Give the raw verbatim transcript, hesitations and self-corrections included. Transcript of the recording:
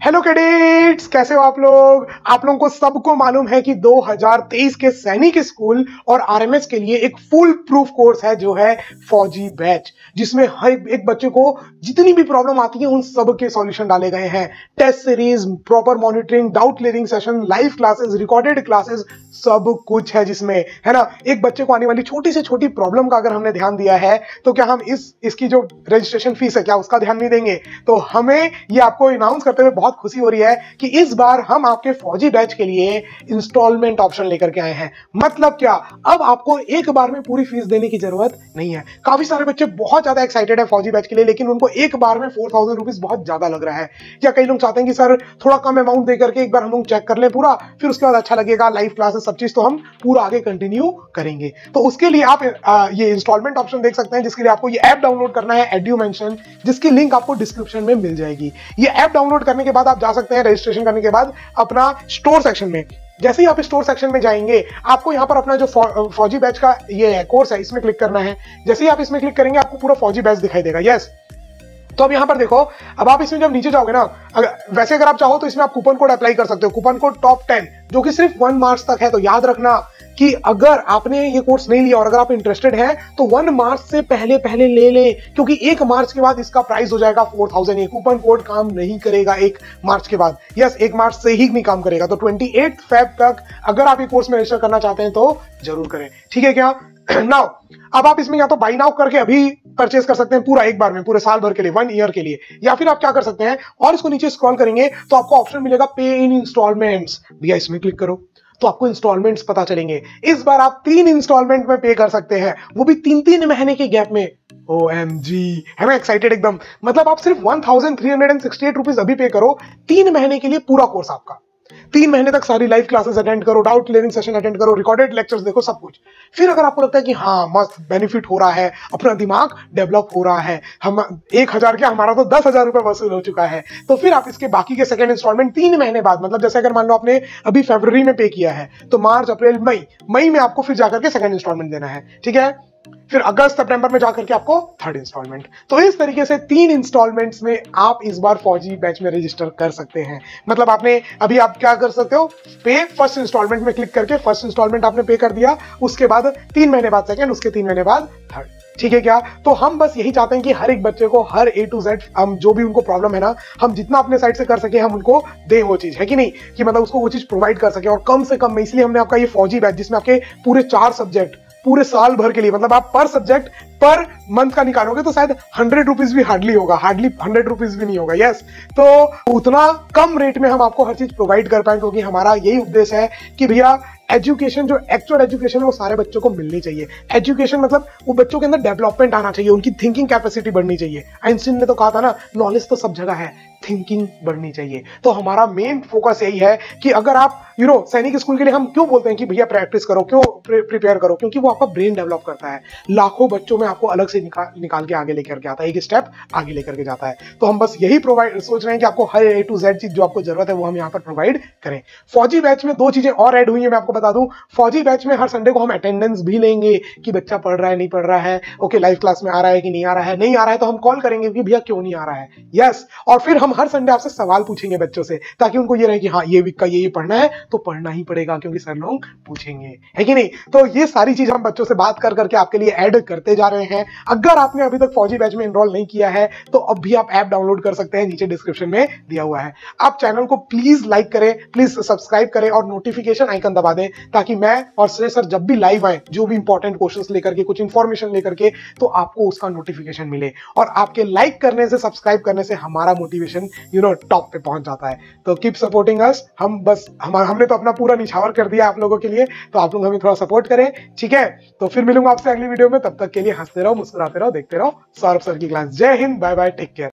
Hello cadets, कैसे हो आप लोग। आप लोगों को सबको मालूम है कि दो हज़ार तेईस के सैनिक स्कूल और आरएमएस के लिए एक फुल प्रूफ कोर्स है जो है फौजी बैच, जिसमें हर एक बच्चे को जितनी भी प्रॉब्लम आती है उन सब के सॉल्यूशन डाले गए हैं। Test series, proper monitoring, doubt clearing session, live classes, recorded classes, सब कुछ है जिसमें, है ना। एक बच्चे को आने वाली छोटी से छोटी प्रॉब्लम का अगर हमने ध्यान दिया है तो क्या हम इस इसकी जो रजिस्ट्रेशन फीस है क्या उसका ध्यान नहीं देंगे। तो हमें ये आपको अनाउंस करते हुए बहुत खुशी हो रही है कि इस बार हम आपके फौजी बैच के लिए इंस्टॉलमेंट ऑप्शन लेकर के आए हैं। मतलब क्या, अब आपको एक बार में पूरी फीस देने की जरूरत नहीं है। काफी सारे बच्चे बहुत ज्यादा एक्साइटेड है फौजी बैच के लिए, लेकिन उनको एक बार में फोर थाउजेंड रुपीज बहुत ज्यादा लग रहा है। या कई लोग चाहते हैं कि सर थोड़ा कम अमाउंट दे करके एक बार हम लोग चेक कर लें पूरा, फिर उसके बाद अच्छा लगेगा, लाइव क्लासेस सब चीज तो हम पूरा आगे कंटिन्यू करेंगे। तो उसके लिए आप आ, ये इंस्टॉलमेंट ऑप्शन देख सकते हैं, जिसके लिए आपको ये ऐप डाउनलोड करना है एड्यूमेंशन, जिसकी लिंक आपको डिस्क्रिप्शन में मिल जाएगी। ये ऐप डाउनलोड करने के बाद आप जा सकते हैं रजिस्ट्रेशन करने के बाद अपना स्टोर सेक्शन में। जैसे ही आप स्टोर सेक्शन में जाएंगे आपको यहाँ पर अपना जो फौजी बैच का ये कोर्स है इसमें क्लिक करना है। जैसे ही आप इसमें क्लिक करेंगे आपको पूरा फौजी बैच दिखाई देगा। यस, तो अब यहाँ पर देखो, अब आप इसमें जब नीचे जाओगे ना, अगर वैसे अगर आप चाहो तो इसमें आप कूपन कोड अप्लाई कर सकते हो, कूपन कोड टॉप टेन, जो कि सिर्फ वन मार्च तक है। तो याद रखना कि अगर आपने ये कोर्स नहीं लिया और अगर आप इंटरेस्टेड हैं तो वन मार्च से पहले पहले ले ले, क्योंकि एक मार्च के बाद इसका प्राइस हो जाएगा फोर थाउजेंड। ये कूपन कोड काम नहीं करेगा एक मार्च के बाद। यस, एक मार्च से ही नहीं काम करेगा। तो ट्वेंटी एट फेब तक अगर आप ये कोर्स में रजिस्टर करना चाहते हैं तो जरूर करें, ठीक है क्या। नाउ अब आप इसमें या तो बाई नाउ करके अभी परचेस कर सकते हैं पूरा एक बार में, पूरे साल भर के लिए, वन ईयर के लिए, या फिर आप क्या कर सकते हैं और इसको नीचे स्क्रॉल करेंगे तो आपको ऑप्शन मिलेगा पे इन इंस्टॉलमेंट्स। भैया इसमें क्लिक करो तो आपको इंस्टॉलमेंट्स पता चलेंगे। इस बार आप तीन इंस्टॉलमेंट में पे कर सकते हैं, वो भी तीन तीन महीने के गैप में। ओ एम जी, है मैं एक्साइटेड एकदम। मतलब आप सिर्फ one thousand three hundred sixty eight rupees अभी पे करो, तीन महीने के लिए पूरा कोर्स आपका। तीन महीने तक सारी लाइव क्लासेस अटेंड करो, डाउट क्लियरिंग सेशन अटेंड करो, रिकॉर्डेड लेक्चर्स देखो, सब कुछ। फिर अगर आपको लगता है कि हाँ मस्त बेनिफिट हो रहा है, अपना दिमाग डेवलप हो रहा है, हम एक हजार क्या हमारा तो दस हजार रुपए वसूल हो चुका है, तो फिर आप इसके बाकी के सेकंड इंस्टॉलमेंट तीन महीने बाद, मतलब जैसे अगर मान लो आपने अभी फरवरी में पे किया है तो मार्च, अप्रैल, मई मई में आपको फिर जाकर के सेकंड इंस्टॉलमेंट देना है, ठीक है। फिर अगस्त सितंबर में जाकर के आपको थर्ड इंस्टॉलमेंट। तो इस तरीके से तीन इंस्टॉलमेंट्स में आप इस बार फौजी बैच में रजिस्टर कर सकते हैं। मतलब आपने अभी आप क्या कर सकते हो, पे फर्स्ट इंस्टॉलमेंट में क्लिक करके फर्स्ट इंस्टॉलमेंट आपने पे कर दिया, उसके बाद तीन महीने बाद सेकंड, उसके तीन महीने बाद थर्ड, ठीक है क्या। तो हम बस यही चाहते हैं कि हर एक बच्चे को हर ए टू जेड, हम जो भी उनको प्रॉब्लम है ना, हम जितना अपने साइड से कर सके हम उनको दे वो चीज, है कि नहीं, कि मतलब उसको वो चीज प्रोवाइड कर सके। और कम से कम में इसलिए हमने आपका ये फौजी बैच, जिसमें आपके पूरे चार सब्जेक्ट पूरे साल भर के लिए, मतलब आप पर सब्जेक्ट पर मंथ का निकालोगे तो शायद हंड्रेड रुपीज भी हार्डली होगा, हार्डली हंड्रेड रुपीज भी नहीं होगा। यस, तो उतना कम रेट में हम आपको हर चीज प्रोवाइड कर पाए, क्योंकि हमारा यही उद्देश्य है कि भैया एजुकेशन, जो एक्चुअल एजुकेशन है वो सारे बच्चों को मिलनी चाहिए। एजुकेशन मतलब वो बच्चों के अंदर डेवलपमेंट आना चाहिए, उनकी थिंकिंग कैपेसिटी बढ़नी चाहिए। आइंस्टीन ने तो कहा था ना, नॉलेज तो सब जगह है, थिंकिंग बढ़नी चाहिए। तो हमारा मेन फोकस यही है कि अगर आप यू नो सैनिक स्कूल के लिए हम क्यों बोलते हैं कि भैया प्रैक्टिस करो, क्यों प्रिपेयर करो, क्योंकि वो आपका ब्रेन डेवलप करता है, लाखों बच्चों में आपको अलग से निकाल निकाल के आगे लेकर के आता है, एक स्टेप आगे लेकर के जाता है। तो हम बस यही प्रोवाइड सोच रहे हैं कि आपको हर ए टू जेड चीज जो आपको जरूरत है वो हम यहाँ पर प्रोवाइड करें। फौजी बैच में दो चीजें और ऐड हुई है, मैं आपको बता दूं। फौजी बैच में हर संडे को हम अटेंडेंस भी लेंगे कि बच्चा पढ़ रहा है नहीं पढ़ रहा है, ओके लाइव क्लास में आ रहा है कि नहीं आ रहा है, नहीं आ रहा है तो हम कॉल करेंगे कि भैया क्यों नहीं आ रहा है। यस, और फिर हम हर संडे आपसे सवाल पूछेंगे बच्चों से, ताकि उनको ये रहे कि हाँ ये वीक का ये ये पढ़ना है तो पढ़ना ही पड़ेगा, क्योंकि सर लोग पूछेंगे, है कि नहीं। तो ये सारी चीज हम बच्चों से बात कर करके आपके लिए ऐड करते जा रहे हैं। अगर आपने अभी तक फौजी बैच में एनरोल नहीं किया है तो अब भी आप ऐप डाउनलोड कर सकते हैं, नीचे डिस्क्रिप्शन में दिया हुआ है। आप चैनल को प्लीज लाइक करें, प्लीज सब्सक्राइब करें और नोटिफिकेशन आइकन दबा दें, ताकि मैं और श्रेय सर जब भी लाइव आए, जो भी इंपॉर्टेंट क्वेश्चंस लेकर के, कुछ इंफॉर्मेशन लेकर के, तो आपको उसका नोटिफिकेशन मिले। और आपके लाइक करने से, सब्सक्राइब करने से हमारा मोटिवेशन यू नो टॉप पे पहुंच जाता है। तो कीप सपोर्टिंग अस। हम बस हम हमने तो अपना पूरा निछावर कर दिया आप लोगों के लिए, तो आप लोग हमें थोड़ा सपोर्ट करें, ठीक है। तो फिर मिलूंगा आपसे अगली वीडियो में, तब तक के लिए हंसते रहो, मुस्कुराते रहो, देखते रहो सौरभ सर की क्लास। जय हिंद, बाय बाय, टेक केयर।